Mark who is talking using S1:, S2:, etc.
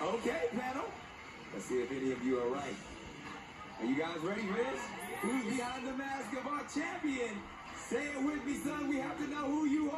S1: Okay, panel. Let's see if any of you are right. Are you guys ready for this? Who's behind the mask of our champion? Say it with me, son. We have to know who you are.